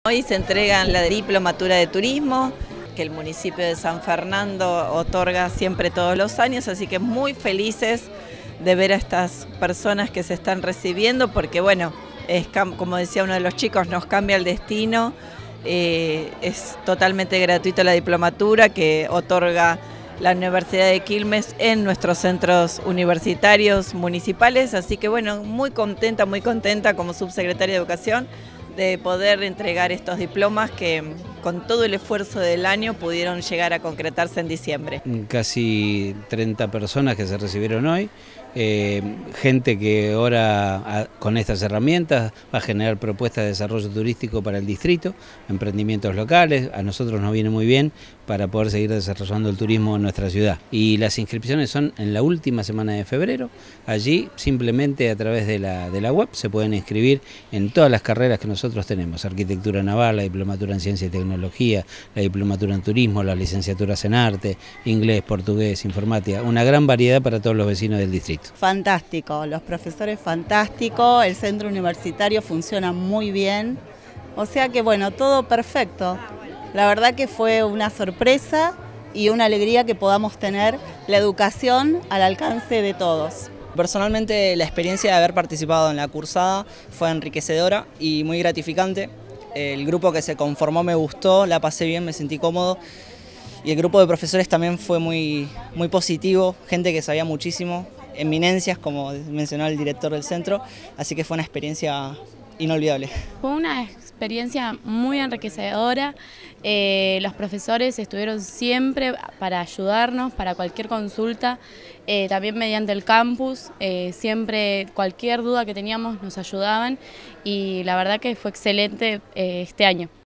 Hoy se entregan la diplomatura de turismo, que el municipio de San Fernando otorga siempre todos los años, así que muy felices de ver a estas personas que se están recibiendo, porque bueno, como decía uno de los chicos, nos cambia el destino. Es totalmente gratuito la diplomatura que otorga la Universidad de Quilmes en nuestros centros universitarios municipales, así que bueno, muy contenta como subsecretaria de Educación de poder entregar estos diplomas que con todo el esfuerzo del año pudieron llegar a concretarse en diciembre. Casi 30 personas que se recibieron hoy, gente que ahora con estas herramientas va a generar propuestas de desarrollo turístico para el distrito, emprendimientos locales, a nosotros nos viene muy bien para poder seguir desarrollando el turismo en nuestra ciudad. Y las inscripciones son en la última semana de febrero, allí simplemente a través de la web se pueden inscribir en todas las carreras que nosotros tenemos, arquitectura naval, la diplomatura en ciencia y tecnología, la diplomatura en turismo, las licenciaturas en arte, inglés, portugués, informática, una gran variedad para todos los vecinos del distrito. Fantástico, los profesores fantásticos, el centro universitario funciona muy bien, o sea que bueno, todo perfecto. La verdad que fue una sorpresa y una alegría que podamos tener la educación al alcance de todos. Personalmente la experiencia de haber participado en la cursada fue enriquecedora y muy gratificante. El grupo que se conformó me gustó, la pasé bien, me sentí cómodo y el grupo de profesores también fue muy positivo, gente que sabía muchísimo, eminencias como mencionó el director del centro, así que fue una experiencia inolvidable. Fue una experiencia muy enriquecedora, los profesores estuvieron siempre para ayudarnos, para cualquier consulta, también mediante el campus, siempre cualquier duda que teníamos nos ayudaban y la verdad que fue excelente este año.